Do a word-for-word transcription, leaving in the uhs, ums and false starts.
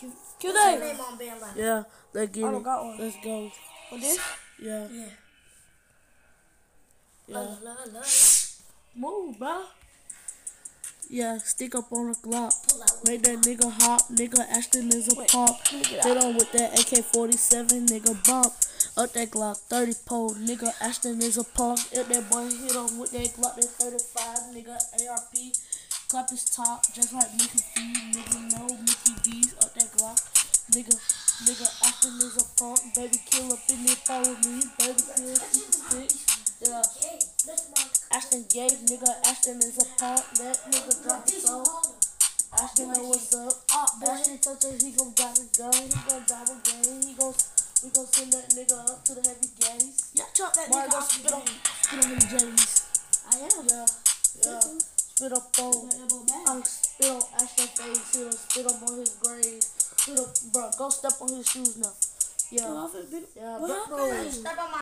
Kill that. Name on band like. Yeah, let's get I don't it. got one. Let's go. What this? Yeah. Yeah. Yeah. Uh, la, la, la. Move, bro. Yeah, stick up on the Glock. Pull out with Make that nigga hop, nigga Ashton is a Wait, pop. let me get Hit out. on with that A K forty-seven, nigga bump. Up that Glock thirty pole, nigga Ashton is a punk. If that boy hit on with that Glock, that thirty-five, nigga A R P. Clap his top, just like Mickey V, nigga no Mickey V's. Up that Glock, nigga, nigga Ashton is a punk. Baby kill up in there, follow me. Baby kill, keep the sticks. Yeah. Ashton gay, nigga, Ashton is a punk. That nigga drop his soul. Ashton know what's up. Uh, Ashton touch it, he gon' drop his gun. He gon' drop a game. He gon' we gon' send that nigga up to the heavy gaze. Yeah, chop that Mario nigga gon' off spit the on, game. spit on them J's. I am. Yeah, yeah. Spit up on, I spit on Ashton's face. Hit him, spit up on his grave. Spit up, bro. Go step on his shoes now. Yeah, Get off it, bitch. yeah, What bro. happened? Step on my